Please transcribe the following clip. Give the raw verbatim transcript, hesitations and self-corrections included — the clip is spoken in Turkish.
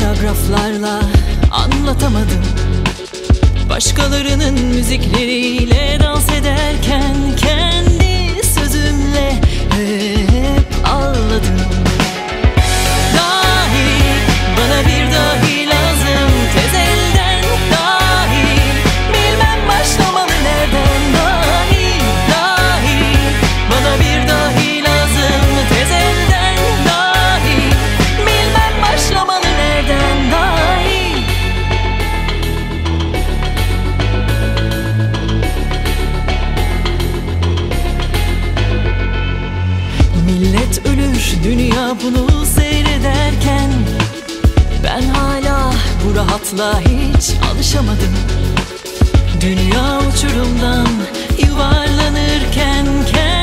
paragraflarla anlatamadım. Başkalarının müzikleriyle dans ederken kendi sözümle hep ağladım. Dahi, bana bir dahi lazım, tez elden dahi. Bilmem başlamalı nereden dahi, dahi. Bana bir dahi lazım, tez elden dahi. Bilmem başlamalı nereden dahi. Millet ölür, dünya bunu seyrederken ben hala bu rahatlığa hiç alışamadım. Dünya uçurumdan yuvarlanırken